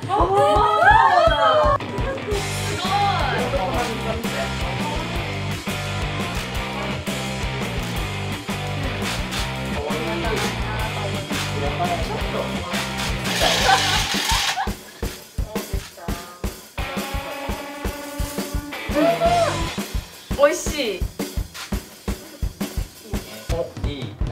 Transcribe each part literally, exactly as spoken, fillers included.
美味しい。 お、いい。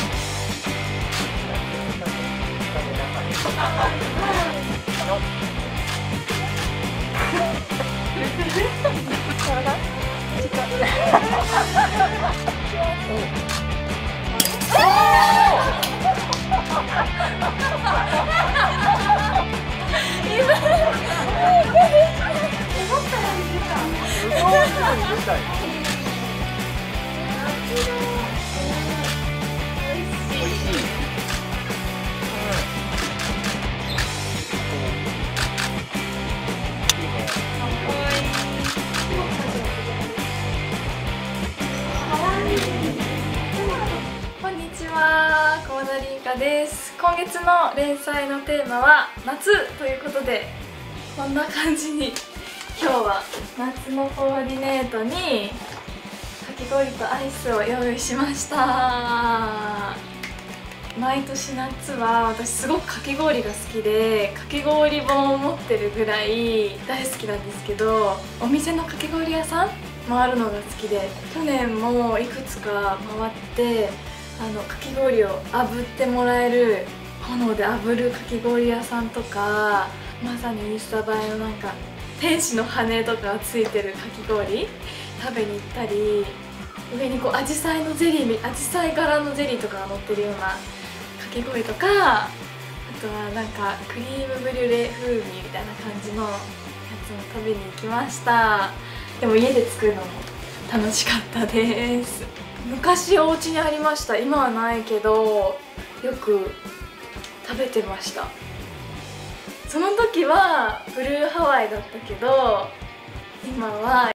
こんにちは、コモダリンカです。今月の連載のテーマは夏ということで、こんな感じに今日は夏のコーディネートにかき氷とアイスを用意しました。毎年夏は私すごくかき氷が好きで、かき氷本を持ってるぐらい大好きなんですけど、お店のかき氷屋さん回るのが好きで、去年もいくつか回ってあのかき氷を炙ってもらえる、炎で炙るかき氷屋さんとか、まさにインスタ映えのなんか天使の羽とかがついてるかき氷食べに行ったり、上にこうアジサイのゼリー、アジサイ柄のゼリーとかが乗ってるようなかき氷とか、あとはなんかクリームブリュレ風味みたいな感じのやつも食べに行きました。でも家で作るのも楽しかったです。昔お家にありました。今はないけどよく食べてました。その時はブルーハワイだったけど、今は